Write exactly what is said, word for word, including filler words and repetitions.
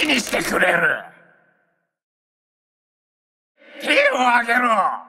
ちにしてくれる。手を挙げろ。